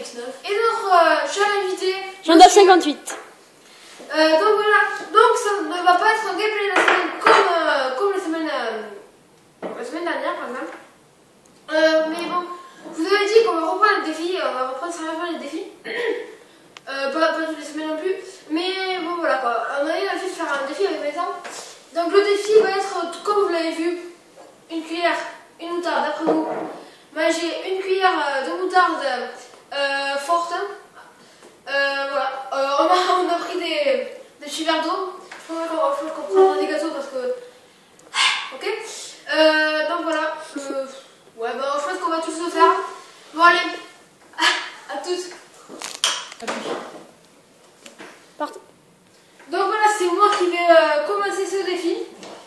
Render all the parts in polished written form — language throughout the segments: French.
Et notre cher invité. J'en ai 58. Donc voilà, donc ça ne va pas être un gameplay la semaine comme la semaine dernière par exemple. Mais bon, vous avez dit qu'on va reprendre les défis, on va reprendre sérieusement les défis. Pas toutes les semaines non plus, mais bon voilà quoi. On a eu la de faire un défi avec mes temps. Donc le défi va être, comme vous l'avez vu, une cuillère, une moutarde. D'après vous, manger une cuillère de moutarde forte. Voilà, on a pris des petits verres d'eau. Je pense qu'on prendra des gâteaux parce que. Ok. Donc voilà. Ouais, bah je pense qu'on va tous le faire. Bon, allez. À toutes. Parti. Donc voilà, c'est moi qui vais commencer ce défi.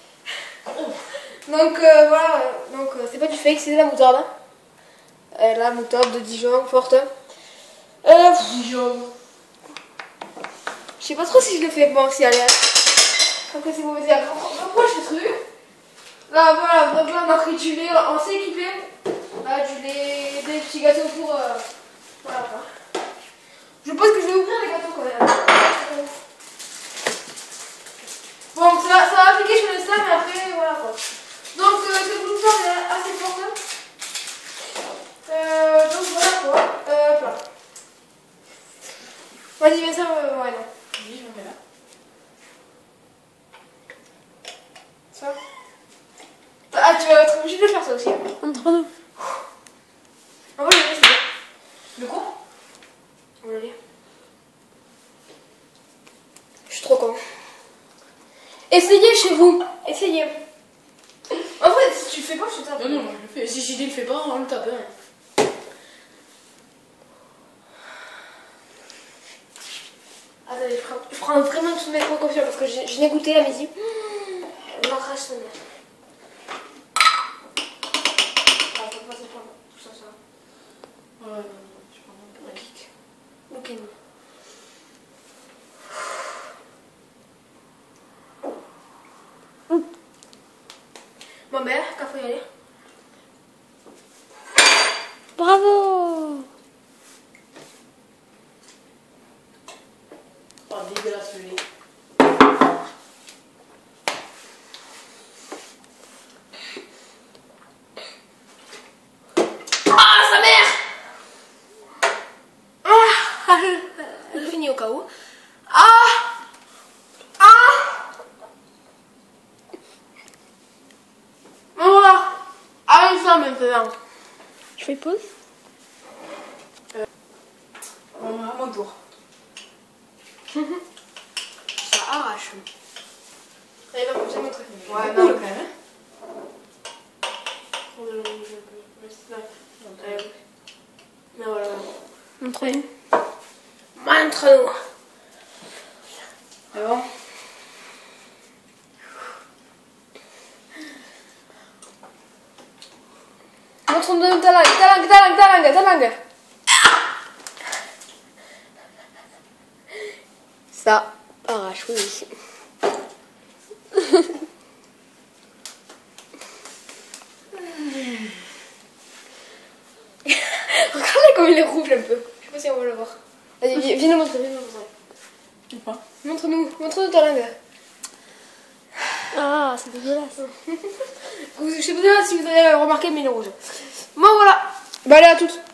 Donc voilà, donc c'est pas du fake, c'est de la moutarde. La moutarde de Dijon, forte. Dijon. Je sais pas trop si je le fais. Bon, si, allez. Après, c'est mauvais. Rapproche ce truc. Là, voilà, donc là, on a pris du lait, on s'est équipé. Là, du lait, des petits gâteaux pour. Voilà, quoi. Je pense que je vais ouvrir les gâteaux quand même. Bon, ça va appliquer sur le sable, mais après, voilà quoi. Donc, cette moutarde est assez forte. Donc, voilà quoi. Voilà. Vas-y, mets ça, ouais, non. Oui, je me mets là. Ça. Ah, tu vas être obligé de faire ça aussi. Entre nous. Ah, ouais, c'est bien. Le quoi? On va aller. Je suis trop con. Essayez chez vous. Essayez. En vrai, si tu le fais pas, je te tape. Non, non, je le fais. Si JD le fait pas, on le tape. Hein. Attendez, je prends vraiment tout mettre en confiance parce que je l'ai goûté à midi. On m'arrache sa mère. Ah, faut pas se prendre tout ça, ça. Ouais, je prends un peu la kick. Ok. Bon, ben, quand faut y aller. Bravo. Oh, dégueulasse le lait. Ah, sa mère! Ah, je finis au cas où. Ah! Ah! Voilà. Allez, ça maintenant. Je fais pause. Bon, à mon tour. Ça arrache. Allez, va, je vais montrer. Ouais, non, quand même. Mais voilà. Entre nous. Entre nous. C'est bon? Montre-nous ta langue. Ça arrache, oui. Regardez comme il est rouge un peu. Je sais pas si on va le voir. Vas-y, viens nous montrer, Ou pas? Montre-nous ta langue. Ah, c'est dégueulasse. Je sais pas si vous avez remarqué, mais il est rouge. Bon, voilà. Bah, allez, à toutes.